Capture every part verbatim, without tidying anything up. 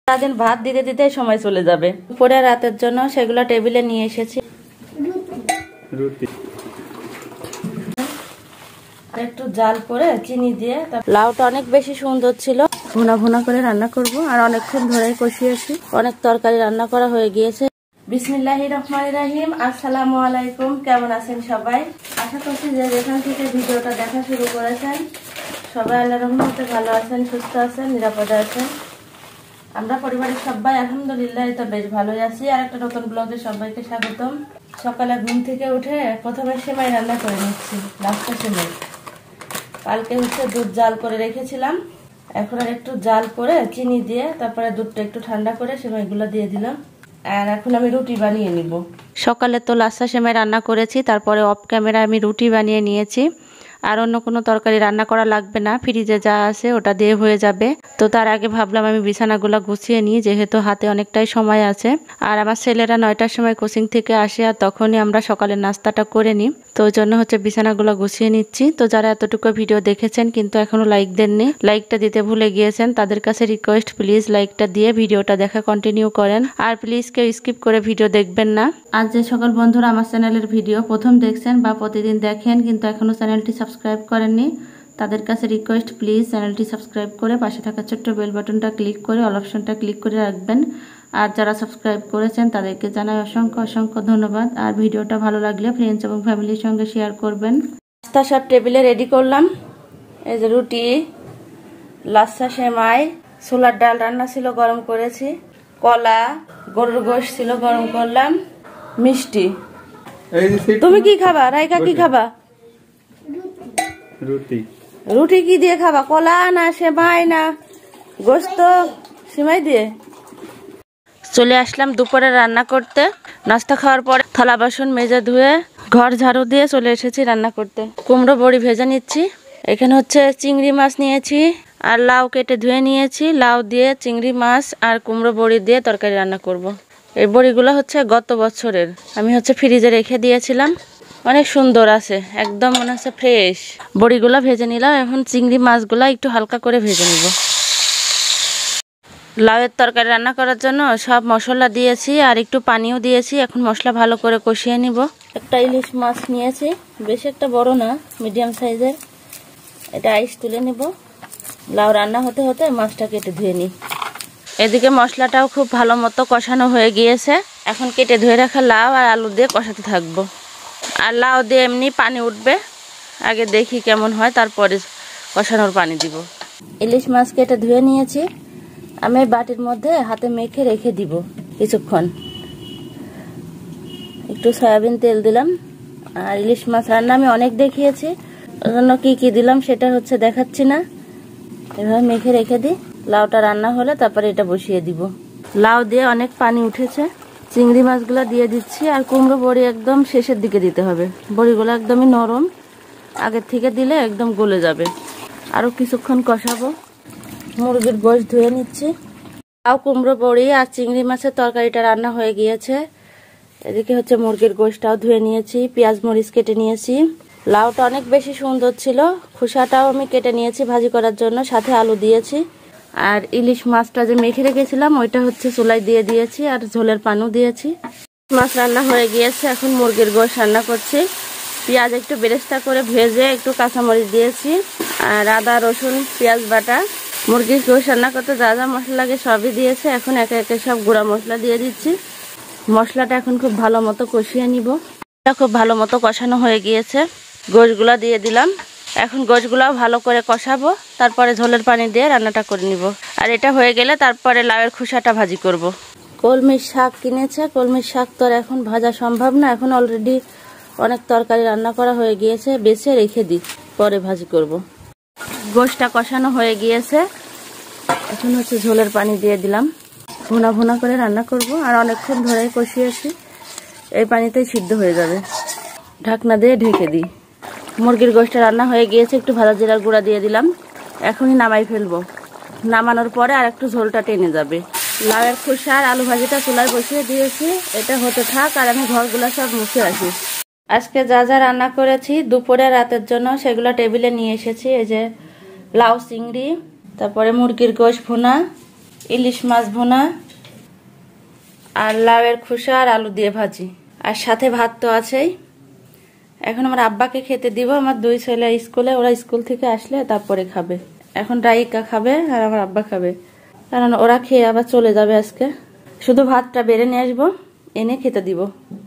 সারাদিন ভাত দিতে দিতে সময় চলে যাবে। দুপুরে রাতের জন্য সেগুলো টেবিলে নিয়ে এসেছি। একটু জাল করে চিনি দিয়ে, লাউটা অনেক বেশি সুন্দর ছিল। ভুনা ভুনা করে রান্না করব, আর অনেকক্ষণ ধরে কষিয়েছি। অনেক তরকারি রান্না করা হয়ে গিয়েছে। বিসমিল্লাহির রহমানির রহিম। আসসালামু আলাইকুম। কেমন আছেন সবাই? আশা করছি যে যেখান থেকে ভিডিওটা দেখা শুরু করেছেন সবাই আল্লাহর রহমতে ভালো আছেন, সুস্থ আছেন, নিরাপদে আছেন। আমরা পরিবারের সবাই আলহামদুলিল্লাহ তো বেশ ভালোই আছি। আর একটা নতুন ব্লগে সবাইকে স্বাগতম। সকালে ঘুম থেকে উঠে প্রথমে সেমাই রান্না করে নিচ্ছি, লাস্টে সেমাই। কালকে হচ্ছে দুধ জাল করে রেখেছিলাম, এখন আর একটু জাল করে চিনি দিয়ে তারপরে দুধটা একটু ঠান্ডা করে সেমাইগুলো দিয়ে দিলাম। আর এখন আমি রুটি বানিয়ে নিব। সকালে তো লাচ্ছা সেমাই রান্না করেছি, তারপরে অফ ক্যামেরা আমি রুটি বানিয়ে নিয়েছি। আর অন্য কোনো তরকারি রান্না করা লাগবে না, ফ্রিজে যা আছে ওটা দিয়ে হয়ে যাবে। তো তার আগে ভাবলাম আমি বিছানাগুলো গুছিয়ে নিই, যেহেতু হাতে অনেকটাই সময় আছে। আর আমার ছেলেরা নয়টার সময় কোচিং থেকে আসে, আর তখনই আমরা সকালের নাস্তাটা করে নিই। তো ওই জন্য হচ্ছে বিছানাগুলো গুছিয়ে নিচ্ছি। তো যারা এতটুকু ভিডিও দেখেছেন কিন্তু এখনো লাইক দেননি, লাইকটা দিতে ভুলে গিয়েছেন, তাদের কাছে রিকোয়েস্ট প্লিজ লাইকটা দিয়ে ভিডিওটা দেখা কন্টিনিউ করেন। আর প্লিজ কেউ স্কিপ করে ভিডিও দেখবেন না। আর যে সকল বন্ধুরা আমার চ্যানেলের ভিডিও প্রথম দেখছেন বা প্রতিদিন দেখেন কিন্তু এখনো চ্যানেলটি সাবস্ক্রাইব করেননি, তাদের কাছে রিকোয়েস্ট প্লিজ চ্যানেলটি সাবস্ক্রাইব করে পাশে থাকা ছোট্ট বেল বাটনটা ক্লিক করে অল অপশনটা ক্লিক করে রাখবেন। আর যারা সাবস্ক্রাইব করেছেন তাদেরকে জানাই অসংখ্য অসংখ্য ধন্যবাদ। আর ভিডিওটা ভালো লাগলে ফ্রেন্ডস এবং ফ্যামিলির সঙ্গে শেয়ার করবেন। নাস্তা সব টেবিলে রেডি করলাম। এই যে রুটি, লাচ্ছা সেমাই, ছোলার ডাল রান্না ছিল গরম করেছি, কলা, গরুর গোশত ছিল গরম করলাম, মিষ্টি। তুমি কি খাবা? রাইকা কি খাবা? রুটি। রুটি কি দিয়ে খাবা? কলা না সেমাই না গোশত? সেমাই দিয়ে। চলে আসলাম দুপুরে রান্না করতে। নাস্তা খাওয়ার পরে থালা বাসন মেজে ধুয়ে ঘর ঝাড়ু দিয়ে চলে এসেছি রান্না করতে। কুমড়ো বড়ি ভেজে নিচ্ছি। এখানে হচ্ছে চিংড়ি মাছ নিয়েছি আর লাউ কেটে ধুয়ে নিয়েছি। লাউ দিয়ে চিংড়ি মাছ আর কুমড়ো বড়ি দিয়ে তরকারি রান্না করব। এই বড়িগুলো হচ্ছে গত বছরের, আমি হচ্ছে ফ্রিজে রেখে দিয়েছিলাম। অনেক সুন্দর আছে, একদম মনে হচ্ছে ফ্রেশ। বড়িগুলা ভেজে নিলাম, এখন চিংড়ি মাছগুলা একটু হালকা করে ভেজে নিব। লাউয়ের তরকারি রান্না করার জন্য সব মশলা দিয়েছি আর একটু পানিও দিয়েছি। এখন মশলা ভালো করে কষিয়ে নিব। একটা ইলিশ মাছ নিয়েছি, বেশি একটা বড় না, মিডিয়াম সাইজের। এটা আইস তুলে নিব। লাউ রান্না হতে হতে মাছটা কেটে ধুয়ে নিই। এদিকে মশলাটাও খুব ভালো মতো কষানো হয়ে গিয়েছে। এখন কেটে ধুয়ে রাখা লাউ আর আলু দিয়ে কষাতে থাকবো। আর লাউ দিয়ে এমনি পানি উঠবে, আগে দেখি কেমন হয়, তারপরে কষানোর পানি দিব। ইলিশ মাছ কেটে ধুয়ে নিয়েছি, আমি বাটির মধ্যে হাতে মেখে রেখে দিব কিছুক্ষণ। একটু সয়াবিন তেল দিলাম। আর ইলিশ মাছ রান্না আমি অনেক দেখিয়েছি, ওই জন্য কি কি দিলাম সেটা হচ্ছে দেখাচ্ছি না। এভাবে মেখে রেখে দিই। লাউটা রান্না হলে তারপরে এটা বসিয়ে দিব। লাউ দিয়ে অনেক পানি উঠেছে। চিংড়ি মাছগুলো দিয়ে দিচ্ছি। আর কুমড়ো বড়ি একদম শেষের দিকে দিতে হবে। বড়িগুলো একদমই নরম, আগের থেকে দিলে একদম গলে যাবে। আরো কিছুক্ষণ কষাবো। মুরগির গোশত ধুয়ে নিচ্ছি। লাউ, কুমড়ো বড়ি আর চিংড়ি মাছের তরকারিটা রান্না হয়ে গিয়েছে। এদিকে হচ্ছে মুরগির গোশতটাও ধুয়ে নিয়েছি, পেঁয়াজ মরিচ কেটে নিয়েছি। লাউটা অনেক বেশি সুন্দর ছিল, খোসাটাও আমি কেটে নিয়েছি ভাজি করার জন্য, সাথে আলু দিয়েছি। আর ইলিশ মাছটা যে মেখে রেখেছিলাম ওইটা হচ্ছে চুলায় দিয়ে দিয়েছি আর ঝোলের পানও দিয়েছি। মাছ রান্না হয়ে গিয়েছে, এখন মুরগির গোশত রান্না করছি। পেঁয়াজ একটু বেরেস্তা করে ভেজে একটু কাঁচামরিচ দিয়েছি আর আদা রসুন পেঁয়াজ বাটা। মুরগির গোশত রান্না করতে যা যা মশলা লাগে সবই দিয়েছে। এখন একে একে সব গুঁড়া মশলা দিয়ে দিচ্ছি। মশলাটা এখন খুব ভালো মতো কষিয়ে নিব। এটা খুব ভালো মতো কষানো হয়ে গিয়েছে। গোশতগুলা দিয়ে দিলাম। এখন গোশতগুলাও ভালো করে কষাবো, তারপরে ঝোলের পানি দিয়ে রান্নাটা করে নিব। আর এটা হয়ে গেলে তারপরে লাউয়ের খোসাটা ভাজি করব। কলমির শাক কিনেছে, কলমির শাক তো আর এখন ভাজা সম্ভব না, এখন অলরেডি অনেক তরকারি রান্না করা হয়ে গিয়েছে, বেছে রেখে দিই, পরে ভাজি করব। গোশতটা কষানো হয়ে গিয়েছে, এখন হচ্ছে ঝোলের পানি দিয়ে দিলাম। ভুনা ভুনা করে রান্না করব। আর অনেকক্ষণ ধরে কষিয়েছি, এই পানিতেই সিদ্ধ হয়ে যাবে। ঢাকনা দিয়ে ঢেকে দিই। মুরগির গোশতটা রান্না হয়ে গিয়েছে, একটু ভাজা জিরার গুঁড়া দিয়ে দিলাম। এখনই নামাই ফেলবো। নামানোর পরে আর একটু ঝোলটা টেনে যাবে। লাউয়ের খোসা আর আলু ভাজিটা চুলায় বসিয়ে দিয়েছি, এটা হতে থাক আর আমি ঘরগুলো সব মুছে আসি। আজকে যা যা রান্না করেছি দুপুরে রাতের জন্য সেগুলো টেবিলে নিয়ে এসেছি। এই যে লাউ চিংড়ি, তারপরে মুরগির গোশত ভুনা, ইলিশ মাছ ভুনা আর লাউয়ের খোসা আর আলু দিয়ে ভাজি, আর সাথে ভাত তো আছেই। এখন আমার আব্বাকে খেতে দিব, আমার দুই ছেলে স্কুলে, ওরা স্কুল থেকে আসলে তারপরে খাবে। এখন রাইকা খাবে আর আমার আব্বা খাবে, কারণ ওরা খেয়ে আবার চলে যাবে আজকে। শুধু ভাতটা বেড়ে নিয়ে আসবো, এনে খেতে দিব।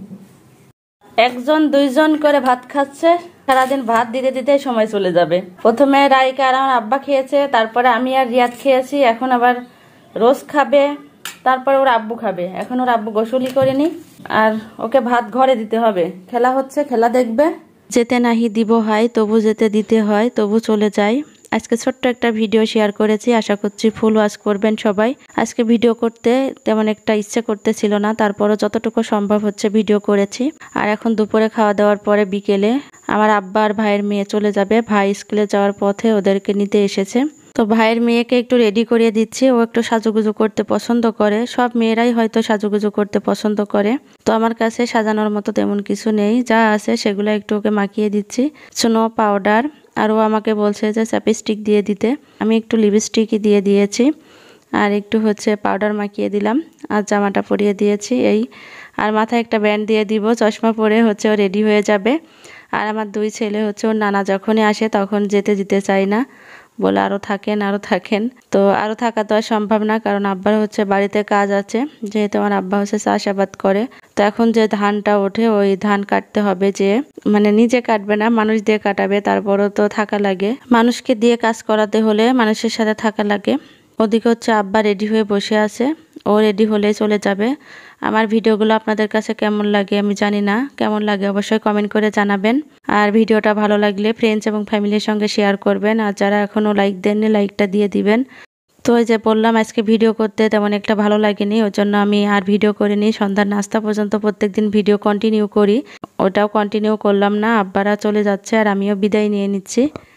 একজন দুইজন করে ভাত খাচ্ছে, সারাদিন ভাত দিতে দিতে সময় চলে যাবে। প্রথমে রাইকা আর আমার আব্বা খেয়েছে, তারপরে আমি আর রিয়াদ খেয়েছি, এখন আবার রোজ খাবে, তারপরে ওর আব্বু খাবে। এখন ওর আব্বু গোসলই করেনি, আর ওকে ভাত ঘরে দিতে হবে। খেলা হচ্ছে, খেলা দেখবে। যেতে নাহি দিব হয়, তবু যেতে দিতে হয়, তবু চলে যাই। আজকে ছোট্ট একটা ভিডিও শেয়ার করেছি, আশা করছি ফুল ওয়াচ করবেন সবাই। আজকে ভিডিও করতে তেমন একটা ইচ্ছে করতেছিল না, তারপরও যতটুকু সম্ভব হচ্ছে ভিডিও করেছি। আর এখন দুপুরে খাওয়া দাওয়ার পরে বিকেলে আমার আব্বা আর ভাইয়ের মেয়ে চলে যাবে। ভাই স্কুলে যাওয়ার পথে ওদেরকে নিতে এসেছে, তো ভাইয়ের মেয়েকে একটু রেডি করিয়ে দিচ্ছি। ও একটু সাজুগুজু করতে পছন্দ করে, সব মেয়েরাই হয়তো সাজুগুজু করতে পছন্দ করে। তো আমার কাছে সাজানোর মতো তেমন কিছু নেই, যা আছে সেগুলো একটু ওকে মাখিয়ে দিচ্ছি। স্নো পাউডার, আর ও আমাকে বলছে যে চ্যাপস্টিক দিয়ে দিতে, আমি একটু লিপস্টিকই দিয়ে দিয়েছি, আর একটু হচ্ছে পাউডার মাখিয়ে দিলাম, আর জামাটা পরিয়ে দিয়েছি এই। আর মাথায় একটা ব্যান্ড দিয়ে দিব, চশমা পরে হচ্ছে ও রেডি হয়ে যাবে। আর আমার দুই ছেলে হচ্ছে ওর নানা যখনই আসে তখন যেতে দিতে চাই না, বলে আরও থাকেন আরও থাকেন। তো আরও থাকা তো আর সম্ভব না, কারণ আব্বার হচ্ছে বাড়িতে কাজ আছে, যেহেতু আমার আব্বা হচ্ছে চাষাবাদ করে। তো এখন যে ধানটা ওঠে ওই ধান কাটতে হবে, যে মানে নিজে কাটবে না, মানুষ দিয়ে কাটাবে, তারপরও তো থাকা লাগে। মানুষকে দিয়ে কাজ করাতে হলে মানুষের সাথে থাকা লাগে। ওদিকে হচ্ছে আব্বা রেডি হয়ে বসে আছে, ও রেডি হলে চলে যাবে। আমার ভিডিওগুলো আপনাদের কাছে কেমন লাগে আমি জানি না, কেমন লাগে অবশ্যই কমেন্ট করে জানাবেন। আর ভিডিওটা ভালো লাগলে ফ্রেন্ডস এবং ফ্যামিলির সঙ্গে শেয়ার করবেন, আর যারা এখনও লাইক দেননি লাইকটা দিয়ে দিবেন। তো এই যে বললাম আজকে ভিডিও করতে তেমন একটা ভালো লাগেনি, ওই জন্য আমি আর ভিডিও করিনি। সন্ধ্যার নাস্তা পর্যন্ত প্রত্যেকদিন ভিডিও কন্টিনিউ করি, ওটাও কন্টিনিউ করলাম না। আব্বারা চলে যাচ্ছে আর আমিও বিদায় নিয়ে নিচ্ছি।